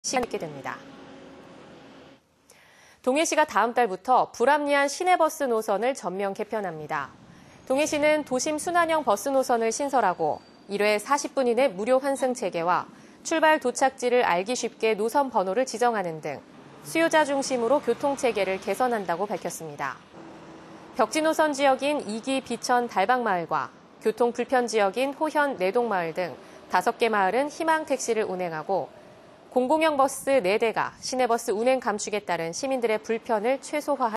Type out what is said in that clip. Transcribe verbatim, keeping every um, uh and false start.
시간이 있게 됩니다. 동해시가 다음 달부터 불합리한 시내버스 노선을 전면 개편합니다. 동해시는 도심 순환형 버스 노선을 신설하고 일 회 사십 분 이내 무료 환승 체계와 출발 도착지를 알기 쉽게 노선 번호를 지정하는 등 수요자 중심으로 교통체계를 개선한다고 밝혔습니다. 벽지 노선 지역인 이기 비천 달방마을과 교통 불편 지역인 호현 내동마을 등 다섯 개 마을은 희망택시를 운행하고 공공형 버스 네 대가 시내버스 운행 감축에 따른 시민들의 불편을 최소화할